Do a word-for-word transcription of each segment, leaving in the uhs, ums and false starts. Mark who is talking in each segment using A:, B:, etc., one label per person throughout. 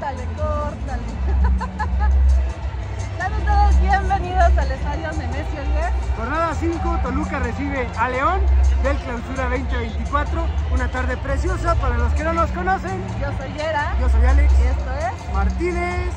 A: Córtale, córtale. Sean ustedes bienvenidos al estadio Nemesio diez.
B: Jornada cinco, Toluca recibe a León del Clausura veinte veinticuatro. Una tarde preciosa para los que no nos conocen.
A: Yo soy Yera.
B: Yo soy Alex.
A: Y esto es
B: Martínez.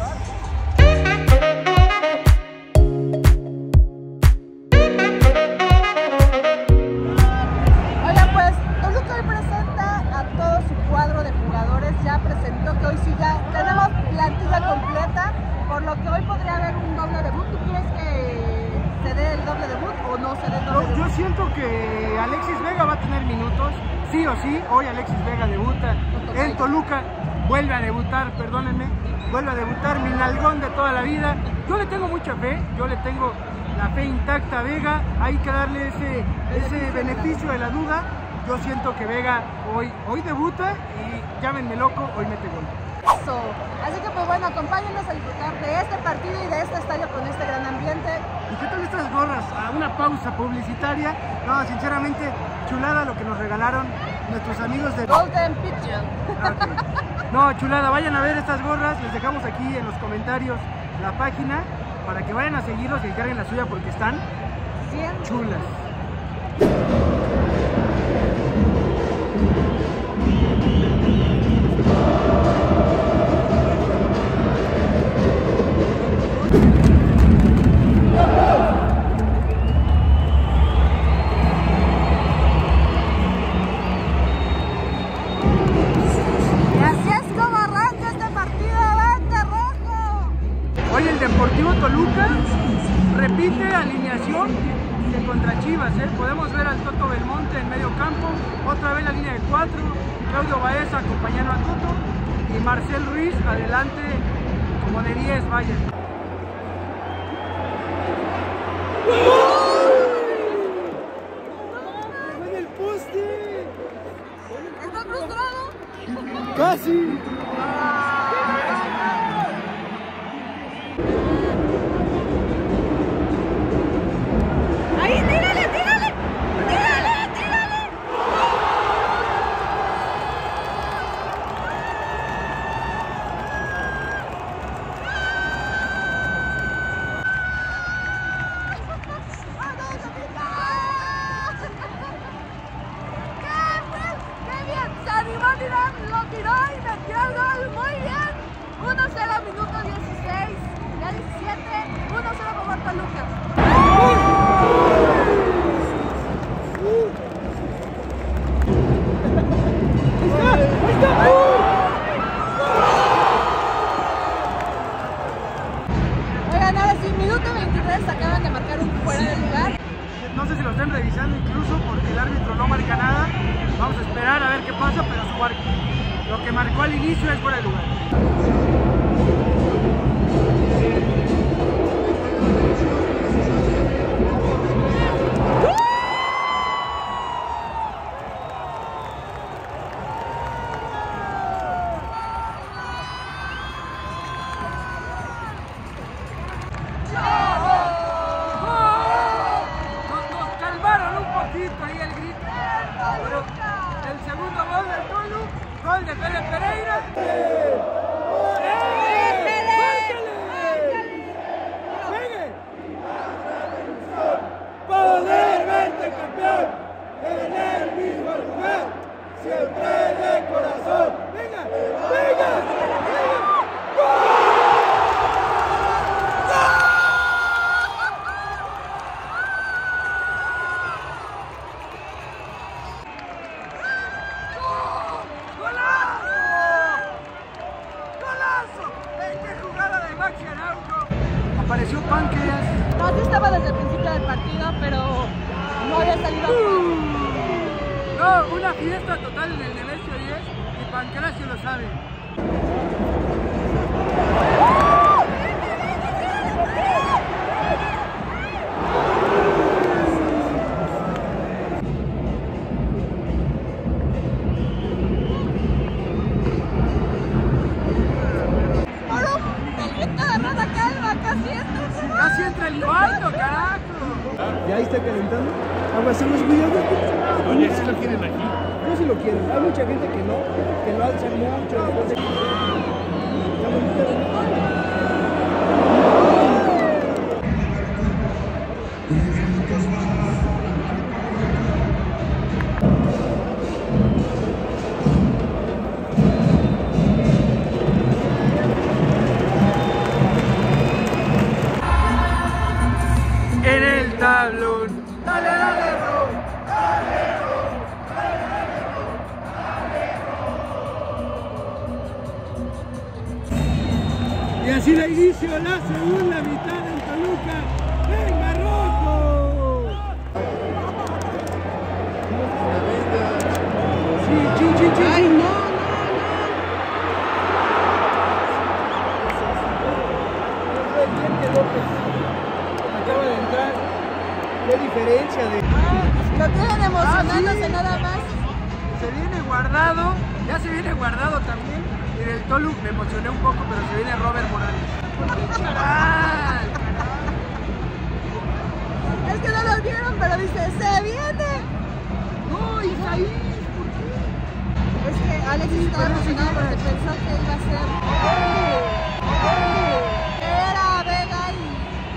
A: Oigan, pues Toluca hoy presenta a todo su cuadro de jugadores. Ya presentó que hoy sí ya tenemos plantilla completa, por lo que hoy podría haber un doble debut. ¿Tú crees que se dé el doble debut o no se dé el doble
B: Yo,
A: debut?
B: yo siento que Alexis Vega va a tener minutos, sí o sí. Hoy Alexis Vega debuta en Toluca, vuelve a debutar, perdónenme, vuelve a debutar, mi nalgón de toda la vida. Yo le tengo mucha fe, yo le tengo la fe intacta a Vega, hay que darle ese, ese beneficio de la duda. Yo siento que Vega hoy, hoy debuta y llámenme loco, hoy mete gol.
A: Eso. Así que pues bueno, acompáñenos a disfrutar de este partido y de este estadio con este gran ambiente.
B: ¿Y qué tal estas gorras? A una pausa publicitaria. No, sinceramente, chulada lo que nos regalaron nuestros amigos de
A: Golden Pigeon.
B: Okay. No, chulada, vayan a ver estas gorras, les dejamos aquí en los comentarios la página para que vayan a seguirlos y encarguen la suya porque están
A: Bien
B: chulas. Hoy el Deportivo Toluca repite alineación que contra Chivas, ¿eh? Podemos ver al Toto Belmonte en medio campo, otra vez la línea de cuatro, Claudio Baeza acompañando a Toto y Marcel Ruiz adelante como de diez, vaya. ¡En el poste!
A: ¿Estás frustrado?
B: ¡Casi!
A: ¡Ahí, tírale, tírale! ¡Tírale, tírale! ¡Qué bien! Se animó a tirar, lo tiró y metió el gol. Muy bien. uno cero, minuto dieciséis. Ya diecisiete. uno cero por Toluca. Oigan, ahora sí, minuto veintitrés, acaban de marcar un fuera de lugar.
B: No sé si lo estén revisando incluso porque el árbitro no marca nada. Vamos a esperar a ver qué pasa, pero su marca, lo que marcó al inicio es fuera de lugar. Ahí el grito, pero el segundo gol del Tolu, gol de Pérez Pereira.
C: Poder verte campeón en el mismo lugar, siempre de corazón. Venga, venga, venga.
B: Apareció Páncreas.
A: No, sí estaba desde el principio del partido, pero no había salido.
B: Uh, no, una fiesta total en el Nemesio diez y Páncreas sí lo sabe. Casi entra el cuarto, carajo.
C: ¿Ya ahí está calentando? Aguacemos cuidado.
D: Oye, ¿sí lo quieren aquí?
C: Yo sí lo quiero. Hay mucha gente que no, que lo alza mucho después de que... Estamos
B: Y así da inicio la segunda mitad en Toluca. ¡Venga, rojo! Sí, chin, chin, chin.
A: Ay, no, no,
B: Acaba de entrar. ¿Qué diferencia de...?
A: no. Lo tienen emocionándose
B: Ah, sí.
A: nada más.
B: Se viene guardado, ya se viene guardado también. Y del Tolu me emocioné un poco, pero se viene Robert Morales. ¡Ah!
A: Es que no lo vieron, pero dice, ¡se viene!
B: ¡No, Isaí!
A: Es que Alexis estaba emocionado porque pensó que iba a ser que era Vega y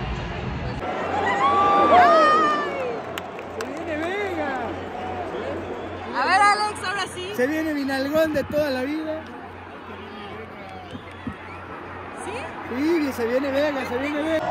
B: ¡Se viene Vega!
A: a ver, Alex, ahora sí.
B: Se viene Vinalgón de toda la vida.
A: ¿Sí?
B: Sí, se viene Vega, se viene Vega.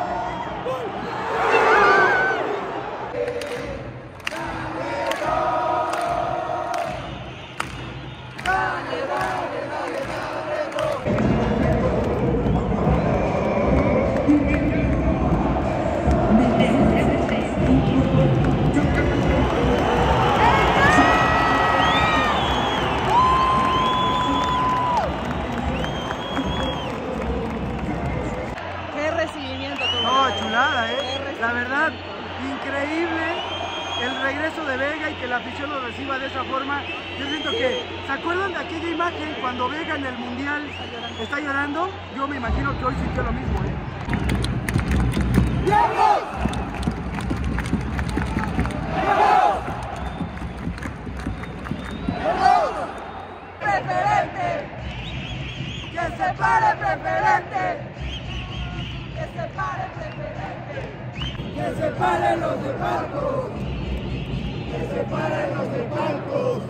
A: Qué recibimiento tuvo.
B: No, chulada, ¿eh? La verdad, increíble el regreso de Vega y que la afición lo reciba de esa forma. Yo siento que, ¿se acuerdan de aquella imagen cuando Vega en el Mundial está llorando? Yo me imagino que hoy sintió lo mismo, ¿eh?
A: ¡Preferente! ¡Que se pare preferente! ¡Que se pare preferente!
C: Que se paren los de palcos. Que se paren los de palcos.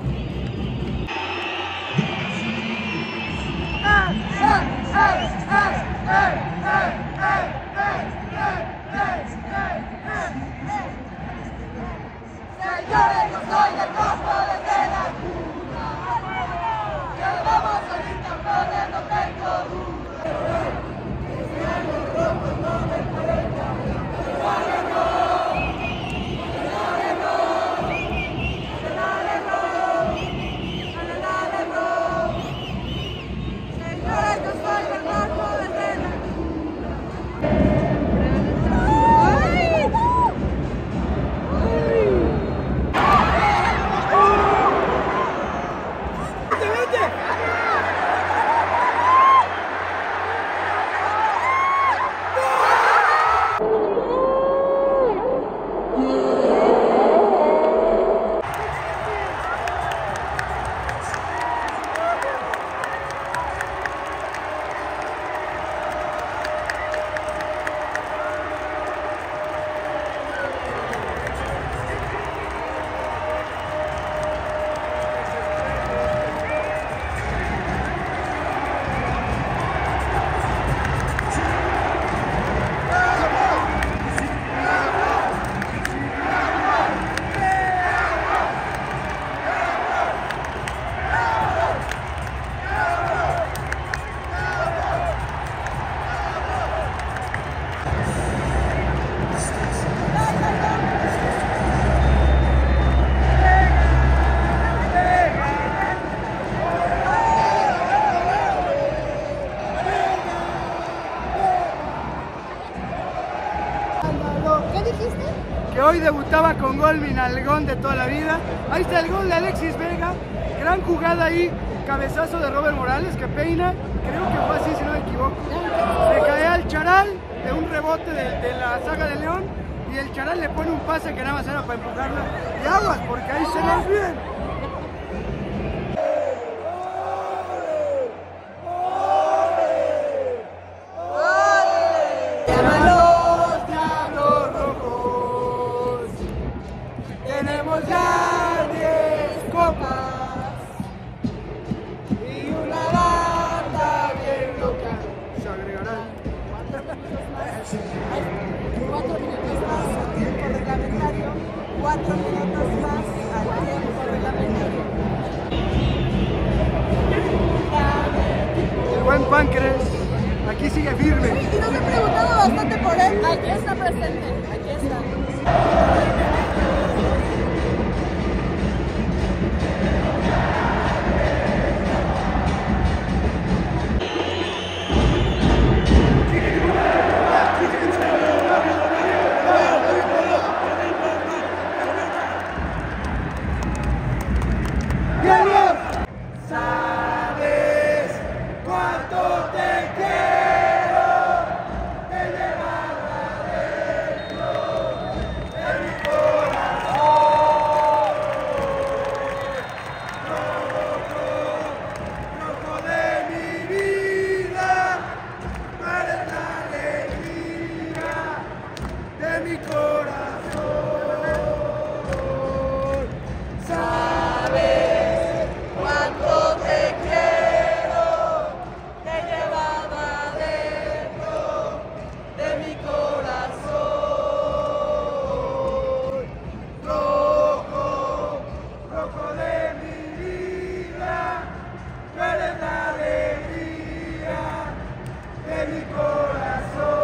A: Señores, yo soy del campo de Tela. Que vamos a salir campeones, no tengo duda. Señores, yo soy del campo de Tela. ¡Ay! ¿Qué dijiste?
B: Que hoy debutaba con gol Vinalgón de toda la vida. Ahí está el gol de Alexis Vega. Gran jugada ahí, cabezazo de Robert Morales que peina. Creo que fue así, si no me equivoco. Le cae al Charal de un rebote de, de la saga de León. Y el Charal le pone un pase que nada más era para empujarla. Y aguas, porque ahí se nos bien. Tenemos ya diez copas y una banda bien loca. Se agregarán.
A: Cuatro minutos más al tiempo reglamentario, cuatro minutos más al tiempo reglamentario.
B: aquí sigue firme.
A: Y nos he preguntado bastante por él. Aquí está presente, aquí está.
C: Sabes cuánto te quiero, te llevaba adentro de mi corazón. Rojo, rojo de mi vida, tú eres la alegría de mi corazón. Sabes cuánto te quiero, te llevaba dentro de mi corazón. Rojo, rojo de mi vida, tú eres la alegría de mi corazón.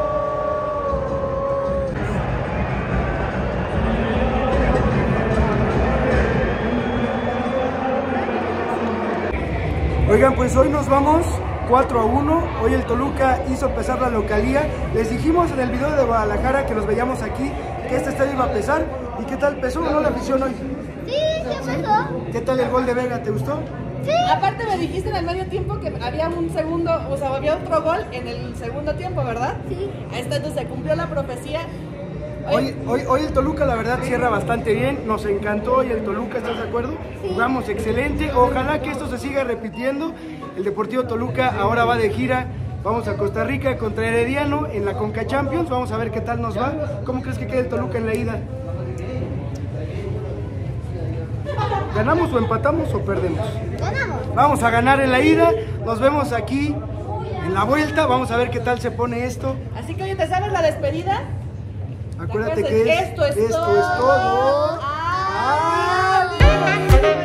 B: Oigan, pues hoy nos vamos cuatro a uno. Hoy el Toluca hizo pesar la localía. Les dijimos en el video de Guadalajara que los veíamos aquí, que este estadio iba a pesar. ¿Y qué tal? ¿Pesó o no la afición hoy?
E: Sí, ¿qué pasó?
B: ¿Qué tal el gol de Vega? ¿Te gustó?
E: Sí.
A: Aparte me dijiste en el medio tiempo que había un segundo, o sea, había otro gol en el segundo tiempo, ¿verdad?
E: Sí.
A: Ahí está, entonces se cumplió la profecía.
B: Hoy, hoy, hoy el Toluca la verdad cierra bastante bien, nos encantó hoy el Toluca, ¿estás de acuerdo?
E: Sí.
B: Jugamos excelente, ojalá que esto se siga repitiendo. El Deportivo Toluca ahora va de gira, vamos a Costa Rica contra Herediano en la Conca Champions, vamos a ver qué tal nos va. ¿Cómo crees que quede el Toluca en la ida? ¿Ganamos o empatamos o perdemos?
E: Ganamos.
B: Vamos a ganar en la ida, nos vemos aquí en la vuelta, vamos a ver qué tal se pone esto.
A: Así que oye, ¿te sabes la despedida?
B: Acuérdate
A: ¿Te
B: que
A: acuerdas?
B: es,
A: Esto es
B: esto
A: todo.
B: es todo.
A: ¡Adiós!
B: ¡Adiós!